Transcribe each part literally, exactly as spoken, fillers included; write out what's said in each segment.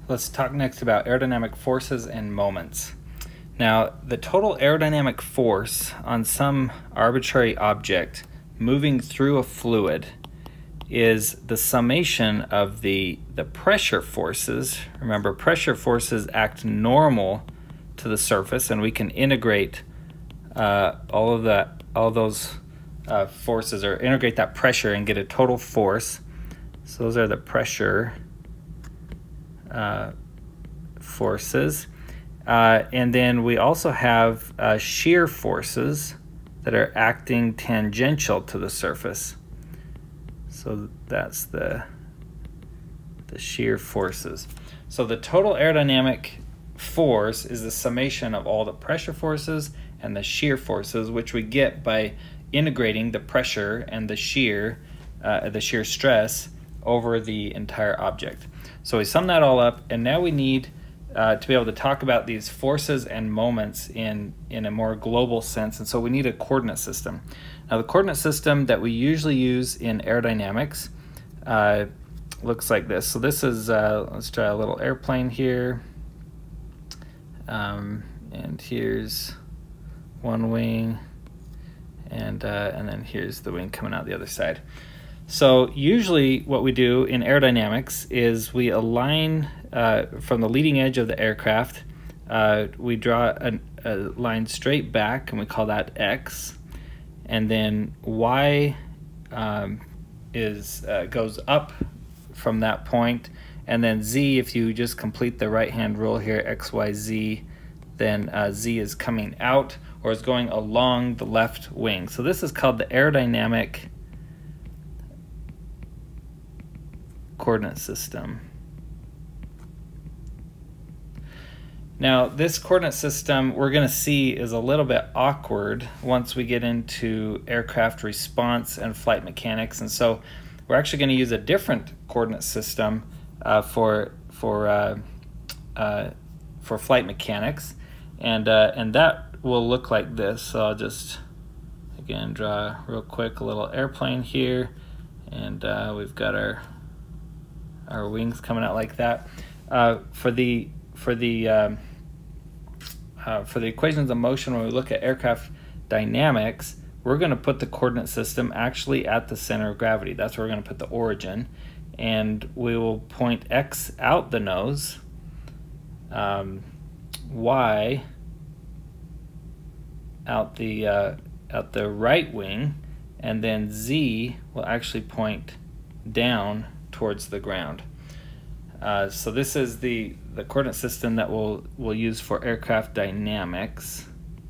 Let's talk next about aerodynamic forces and moments. Now, the total aerodynamic force on some arbitrary object moving through a fluid is the summation of the, the pressure forces. Remember, pressure forces act normal to the surface, and we can integrate uh, all of that, all those uh, forces, or integrate that pressure and get a total force. So those are the pressure uh, forces. Uh, and then we also have uh, shear forces that are acting tangential to the surface. So that's the, the shear forces. So the total aerodynamic force is the summation of all the pressure forces and the shear forces, which we get by integrating the pressure and the shear, uh, the shear stress over the entire object. So we sum that all up, and now we need uh, to be able to talk about these forces and moments in, in a more global sense, and so we need a coordinate system. Now the coordinate system that we usually use in aerodynamics uh, looks like this. So this is, uh, let's try a little airplane here, um, and here's one wing, and, uh, and then here's the wing coming out the other side. So usually what we do in aerodynamics is we align uh, from the leading edge of the aircraft, uh, we draw a, a line straight back, and we call that X, and then Y um, is uh, goes up from that point, and then Z, if you just complete the right hand rule here, X, Y, Z, then uh, Z is coming out or is going along the left wing. So this is called the aerodynamic coordinate system. Now this coordinate system we're going to see is a little bit awkward once we get into aircraft response and flight mechanics, and so we're actually going to use a different coordinate system uh, for for uh, uh, for flight mechanics, and uh, and that will look like this. So I'll just again draw real quick a little airplane here, and uh, we've got our our wings coming out like that. Uh, for the for the um, uh, for the equations of motion, when we look at aircraft dynamics, we're going to put the coordinate system actually at the center of gravity. That's where we're going to put the origin, and we will point X out the nose, um, Y out the uh, out the right wing, and then Z will actually point down towards the ground. Uh, so this is the, the coordinate system that we'll, we'll use for aircraft dynamics.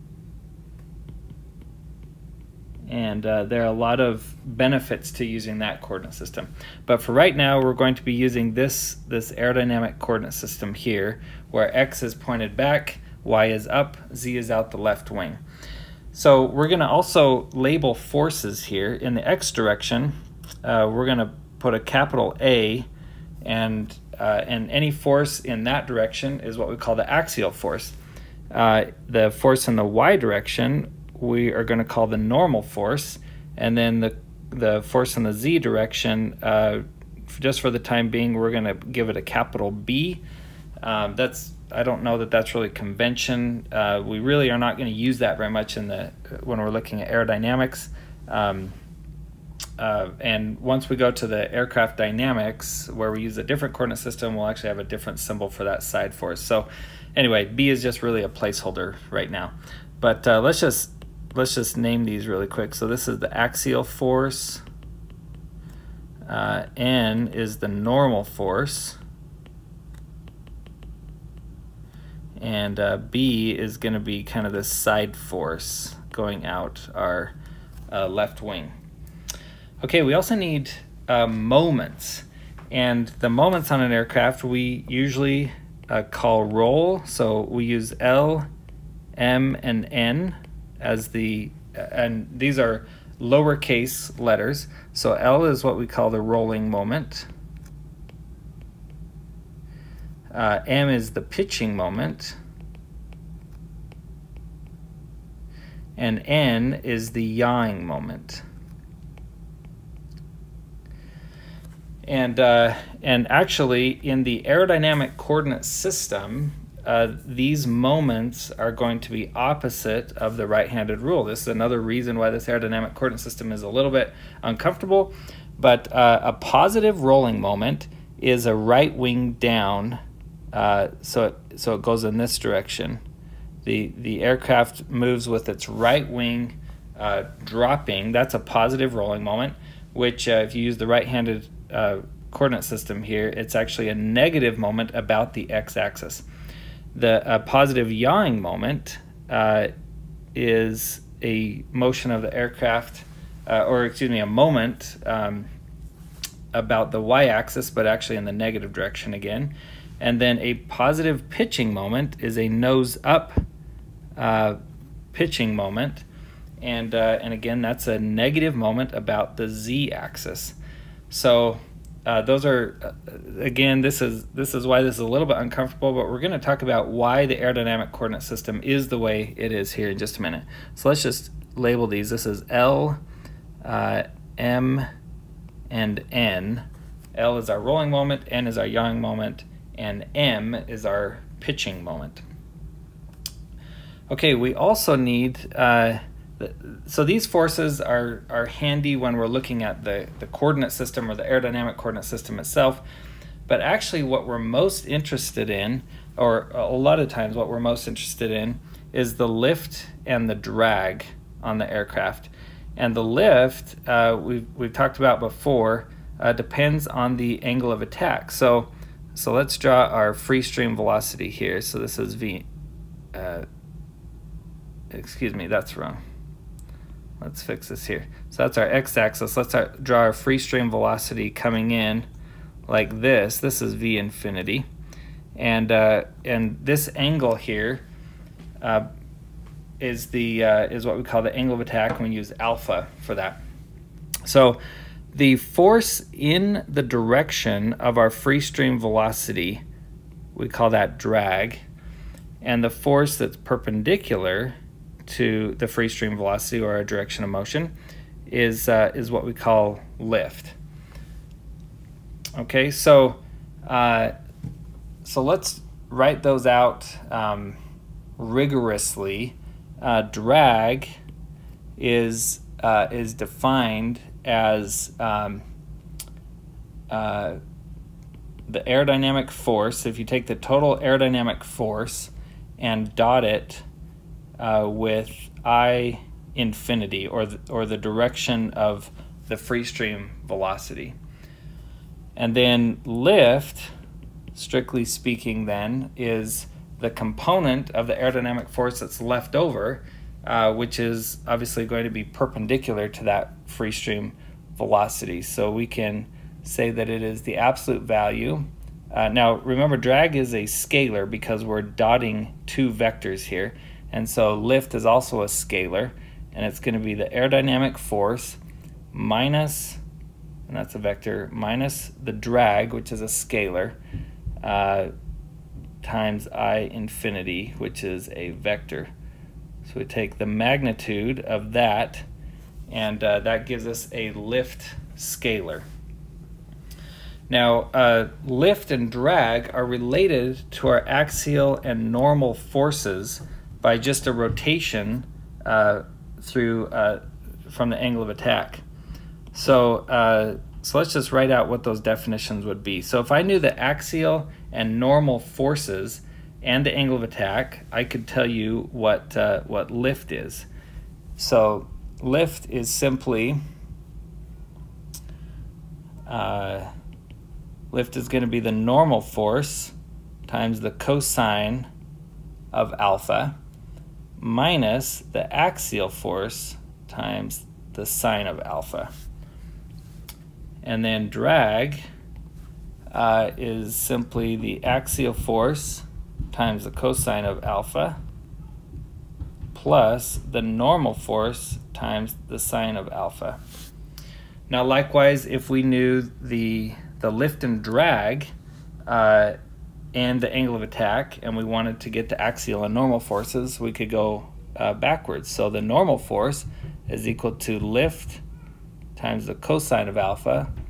And uh, there are a lot of benefits to using that coordinate system. But for right now, we're going to be using this, this aerodynamic coordinate system here, where X is pointed back, Y is up, Z is out the left wing. So we're going to also label forces here. In the X direction, uh, we're going to put a capital A, and uh, and any force in that direction is what we call the axial force. Uh, the force in the Y direction we are going to call the normal force, and then the the force in the Z direction, uh, just for the time being, we're going to give it a capital B. Um, that's I don't know that that's really convention. Uh, we really are not going to use that very much in the when we're looking at aerodynamics. Um, Uh, and once we go to the aircraft dynamics, where we use a different coordinate system, we'll actually have a different symbol for that side force. So anyway, B is just really a placeholder right now. But uh, let's just let's just name these really quick. So this is the axial force. Uh, N is the normal force. And uh, B is going to be kind of the side force going out our uh, left wing. Okay, we also need uh, moments, and the moments on an aircraft we usually uh, call roll. So we use L, M, and N as the, and these are lowercase letters. So L is what we call the rolling moment. Uh, M is the pitching moment, and N is the yawing moment. and uh, and actually in the aerodynamic coordinate system, uh, these moments are going to be opposite of the right-handed rule. This is another reason why this aerodynamic coordinate system is a little bit uncomfortable. But uh, a positive rolling moment is a right wing down, uh, so it, so it goes in this direction. The the aircraft moves with its right wing uh, dropping. That's a positive rolling moment, which uh, if you use the right-handed uh, coordinate system here, it's actually a negative moment about the x-axis. The uh, positive yawing moment uh, is a motion of the aircraft, uh, or excuse me, a moment um, about the y-axis, but actually in the negative direction again. And then a positive pitching moment is a nose-up uh, pitching moment, and uh, and again that's a negative moment about the z-axis. So uh, those are uh, again this is this is why this is a little bit uncomfortable, but we're going to talk about why the aerodynamic coordinate system is the way it is here in just a minute. So let's just label these. This is L, uh, M, and N. L is our rolling moment, N is our yawing moment, and M is our pitching moment. Okay, we also need, uh, the, so these forces are, are handy when we're looking at the, the coordinate system or the aerodynamic coordinate system itself, but actually what we're most interested in, or a lot of times what we're most interested in, is the lift and the drag on the aircraft. And the lift, uh, we've, we've talked about before, uh, depends on the angle of attack. So, so let's draw our free stream velocity here. So this is V, uh, excuse me, that's wrong. Let's fix this here. So that's our x-axis. Let's our, draw our free stream velocity coming in like this. This is V infinity. And, uh, and this angle here uh, is the uh, is what we call the angle of attack, and we use alpha for that. So the force in the direction of our free stream velocity, we call that drag, and the force that's perpendicular to the free stream velocity or our direction of motion is uh, is what we call lift. Okay, so uh, so let's write those out um, rigorously. Uh, drag is uh, is defined as um, uh, the aerodynamic force. If you take the total aerodynamic force and dot it uh, with I infinity, or the, or the direction of the free stream velocity, and then lift, strictly speaking, then is the component of the aerodynamic force that's left over, uh, which is obviously going to be perpendicular to that free stream velocity. So we can say that it is the absolute value. Uh, now remember, drag is a scalar because we're dotting two vectors here, and so lift is also a scalar, and it's going to be the aerodynamic force minus, and that's a vector, minus the drag, which is a scalar, uh, times I infinity, which is a vector. So we take the magnitude of that, and uh, that gives us a lift scalar. Now, uh, lift and drag are related to our axial and normal forces by just a rotation uh, through uh, from the angle of attack. So, uh, so let's just write out what those definitions would be. So if I knew the axial and normal forces and the angle of attack, I could tell you what uh, what lift is. So lift is simply uh, lift is going to be the normal force times the cosine of alpha minus the axial force times the sine of alpha. And then drag uh, is simply the axial force times the cosine of alpha plus the normal force times the sine of alpha. Now likewise, if we knew the, the lift and drag uh, and the angle of attack, and we wanted to get the axial and normal forces, we could go uh, backwards. So the normal force is equal to lift times the cosine of alpha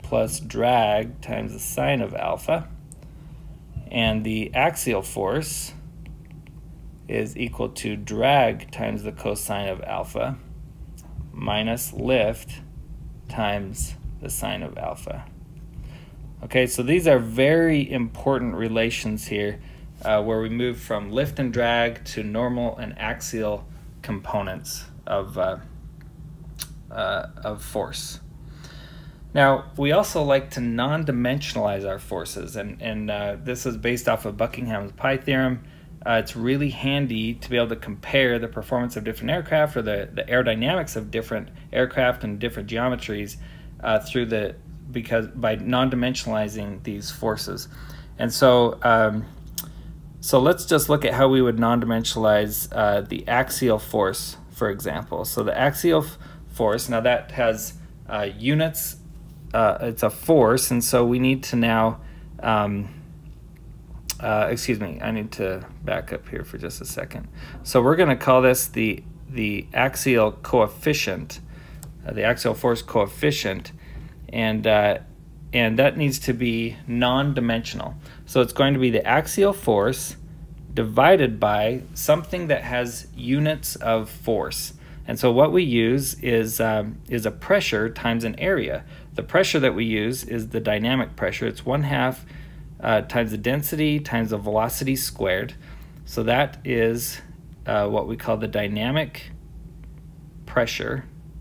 plus drag times the sine of alpha. And the axial force is equal to drag times the cosine of alpha minus lift times the sine of alpha. Okay, so these are very important relations here uh, where we move from lift and drag to normal and axial components of, uh, uh, of force. Now, we also like to non-dimensionalize our forces, and, and uh, this is based off of Buckingham's pi theorem. Uh, it's really handy to be able to compare the performance of different aircraft, or the, the aerodynamics of different aircraft and different geometries uh, through the because by non-dimensionalizing these forces. And so um, so let's just look at how we would non-dimensionalize uh, the axial force, for example. So the axial force, now that has uh, units, uh, it's a force, and so we need to now um, Uh, excuse me, I need to back up here for just a second. So we're going to call this the the axial coefficient, uh, the axial force coefficient, and uh, and that needs to be non-dimensional. So it's going to be the axial force divided by something that has units of force. And so what we use is um, is a pressure times an area. The pressure that we use is the dynamic pressure. It's one half Uh, times the density times the velocity squared. So that is uh, what we call the dynamic pressure.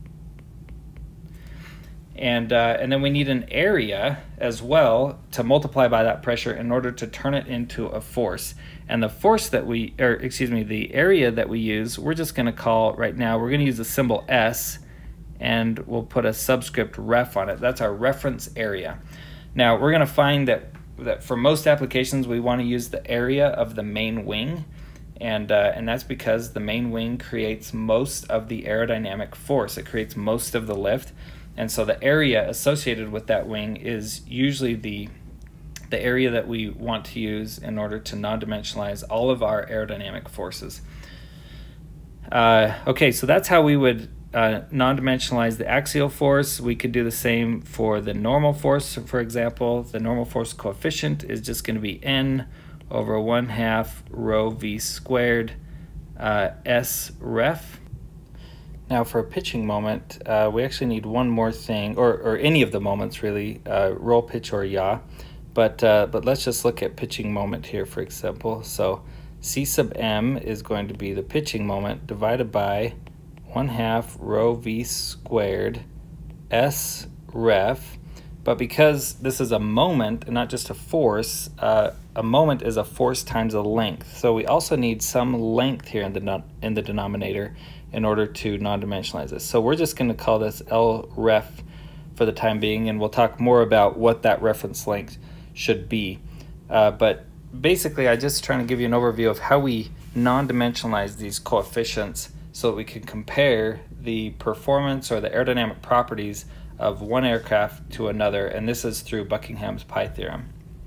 And, uh, and then we need an area as well to multiply by that pressure in order to turn it into a force. And the force that we, or excuse me, the area that we use, we're just going to call right now, we're going to use the symbol S, and we'll put a subscript ref on it. That's our reference area. Now we're going to find that that for most applications we want to use the area of the main wing, and uh, and that's because the main wing creates most of the aerodynamic force. It creates most of the lift, and so the area associated with that wing is usually the the area that we want to use in order to non-dimensionalize all of our aerodynamic forces. Uh, okay, so that's how we would Uh, non-dimensionalize the axial force. We could do the same for the normal force. For example, the normal force coefficient is just going to be n over one half rho v squared uh, s ref. Now for a pitching moment, uh, we actually need one more thing, or, or any of the moments really, uh, roll, pitch, or yaw. But, uh, but let's just look at pitching moment here, for example. So C sub m is going to be the pitching moment divided by one half rho v squared s ref. But because this is a moment and not just a force, uh, a moment is a force times a length. So we also need some length here in the in the denominator in order to non-dimensionalize this. So we're just going to call this L ref for the time being, and we'll talk more about what that reference length should be. Uh, but basically, I'm just trying to give you an overview of how we non-dimensionalize these coefficients so that we can compare the performance or the aerodynamic properties of one aircraft to another, and this is through Buckingham's pi theorem.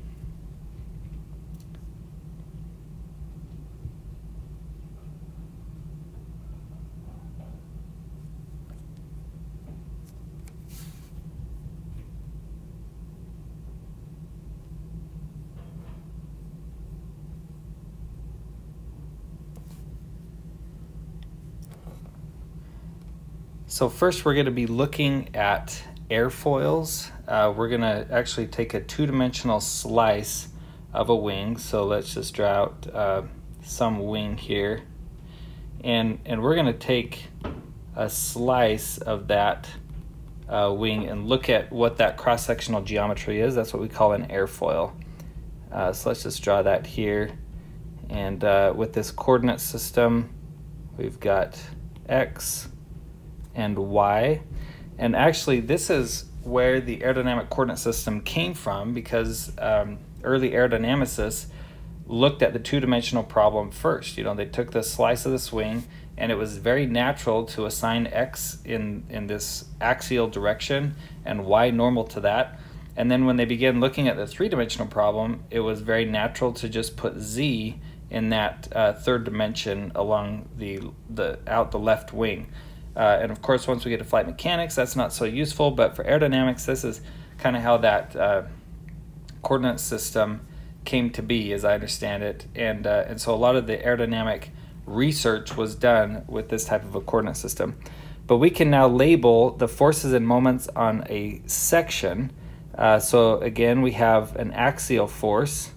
So first we're going to be looking at airfoils. Uh, we're going to actually take a two-dimensional slice of a wing. So let's just draw out uh, some wing here. And, and we're going to take a slice of that uh, wing and look at what that cross-sectional geometry is. That's what we call an airfoil. Uh, so let's just draw that here. And uh, with this coordinate system, we've got X and Y, and actually this is where the aerodynamic coordinate system came from, because um, early aerodynamicists looked at the two-dimensional problem first. You know, they took the slice of the swing, and it was very natural to assign X in in this axial direction and Y normal to that. And then when they began looking at the three-dimensional problem, it was very natural to just put Z in that uh, third dimension along the the out the left wing. Uh, and of course, once we get to flight mechanics, that's not so useful, but for aerodynamics, this is kind of how that uh, coordinate system came to be, as I understand it. And, uh, and so a lot of the aerodynamic research was done with this type of a coordinate system. But we can now label the forces and moments on a section. Uh, so again, we have an axial force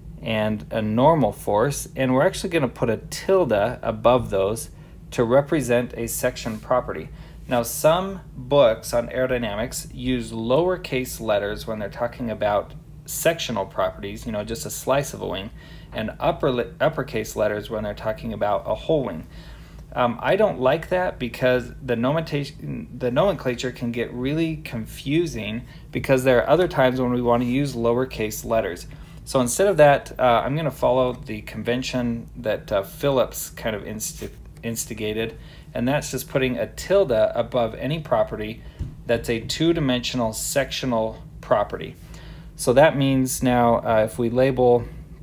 and a normal force, and we're actually going to put a tilde above those to represent a section property. Now, some books on aerodynamics use lowercase letters when they're talking about sectional properties, you know, just a slice of a wing, and upper uppercase letters when they're talking about a whole wing. Um, I don't like that because the nomenclature, the nomenclature can get really confusing, because there are other times when we want to use lowercase letters. So instead of that, uh, I'm going to follow the convention that uh, Phillips kind of insti instigated, and that's just putting a tilde above any property that's a two-dimensional sectional property. So that means now uh, if we label,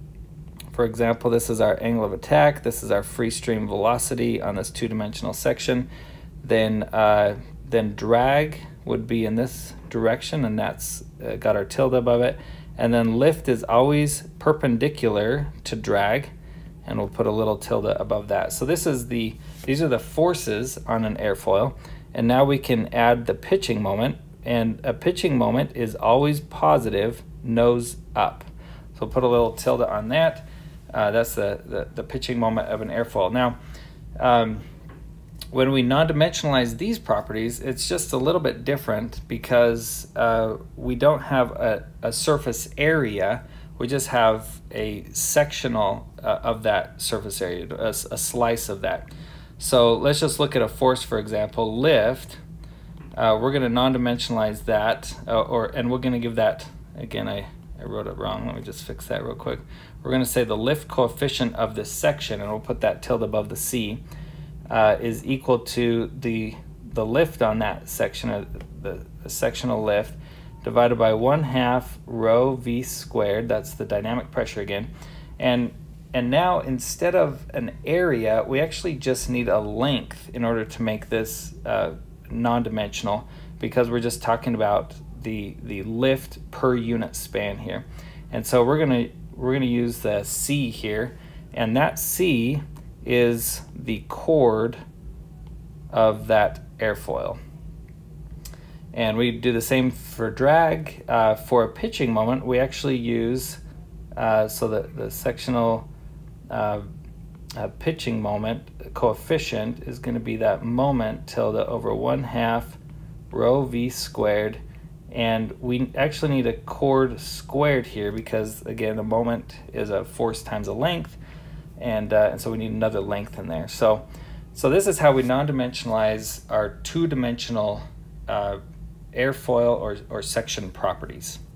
for example, this is our angle of attack, this is our free stream velocity on this two-dimensional section, then uh, then drag would be in this direction, and that's uh, got our tilde above it. And then lift is always perpendicular to drag, and we'll put a little tilde above that. So this is the these are the forces on an airfoil, and now we can add the pitching moment, and a pitching moment is always positive, nose up. So put a little tilde on that. Uh, that's the, the, the pitching moment of an airfoil. Now, um, when we non-dimensionalize these properties, it's just a little bit different, because uh, we don't have a, a surface area, we just have a sectional uh, of that surface area, a, a slice of that. So let's just look at a force, for example, lift. Uh, we're going to non-dimensionalize that, uh, or and we're going to give that, again, I, I wrote it wrong, let me just fix that real quick. We're going to say the lift coefficient of this section, and we'll put that tilde above the C, uh, is equal to the, the lift on that section, of the, the sectional lift, divided by one half rho v squared, that's the dynamic pressure again. And, and now instead of an area, we actually just need a length in order to make this uh, non-dimensional, because we're just talking about the, the lift per unit span here. And so we're gonna, we're gonna use the C here, and that C is the chord of that airfoil. And we do the same for drag. Uh, for a pitching moment, we actually use, uh, so the, the sectional uh, uh, pitching moment coefficient is going to be that moment tilde over one half rho v squared. And we actually need a chord squared here, because again, the moment is a force times a length, and, uh, and so we need another length in there. So, so this is how we non-dimensionalize our two-dimensional uh, airfoil or, or section properties.